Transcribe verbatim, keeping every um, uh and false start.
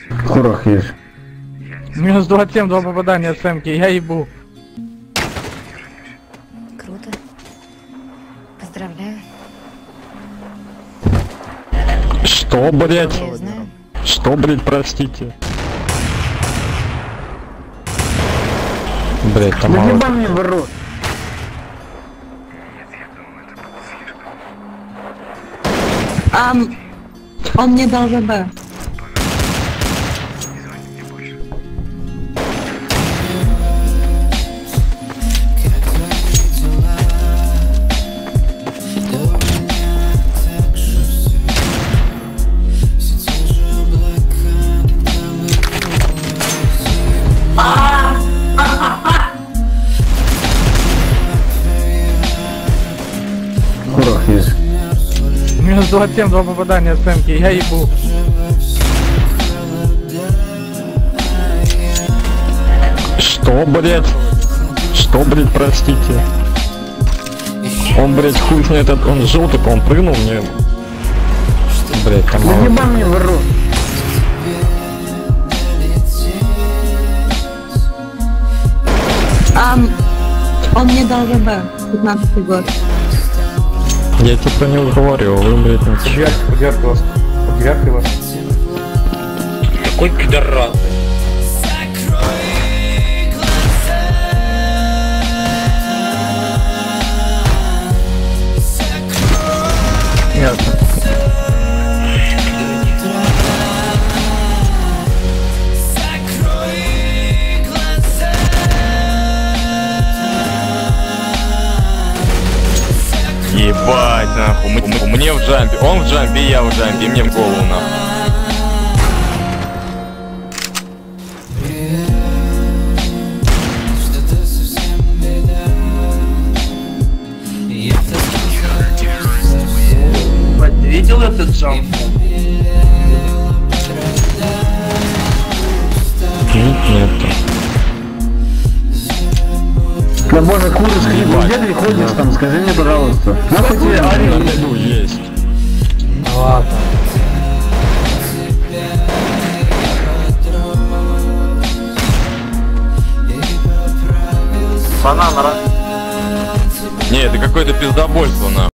Курах есть. Минус двадцать семь, два попадания с эмки, я ебу. Круто. Поздравляю. Что, блять? Я знаю. Что, блять, простите? Блять, там Да мало. еба мне в рот. А, он мне дал ВБ. Курах есть. Минус двадцать семь, два попадания с эмки, я ебу. Что, блять? Что, блять, простите? Он, блять, хуй знает, этот, он желтый, по-моему, прыгнул мне. Блять, там Да мало. еба мне в рот. А, он мне дал ВБ. пятнадцатый год. Я тебе про него говорю, вы, блять, не чё. Подверг вас. Подверг вас. Какой пидорас. Ясно. Ебать, нахуй. М- Мне в джампе, он в джампе, я в джампе, и мне в голову нахуй. Ты видел этот джамп? Нет, нет. Да боже, куры скрипы, где ты ходишь там, скажи мне, пожалуйста. Нахуй тебе На орел? виду есть. Ладно. Не, это какое-то пиздобольство нахуй.